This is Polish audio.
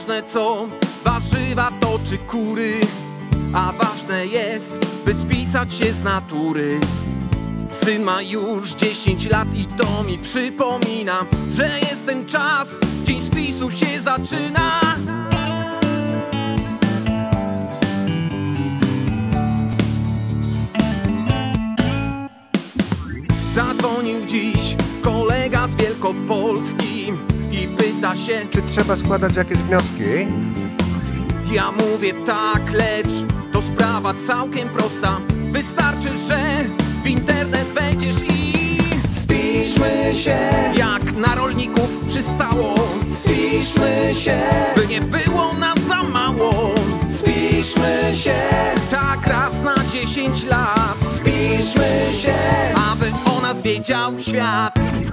Nieważne co, warzywa to czy kury, a ważne jest, by spisać się z natury. Syn ma już 10 lat i to mi przypomina, że jest ten czas, dzień spisu się zaczyna. Zadzwonił dziś kolega z Wielkopolski i pyta się, czy trzeba składać jakieś wnioski? Ja mówię tak, lecz to sprawa całkiem prosta. Wystarczy, że w internet wejdziesz i spiszmy się, jak na rolników przystało. spiszmy się, By nie było nam za mało. spiszmy się, Tak raz na 10 lat, spiszmy się, aby o nas wiedział świat.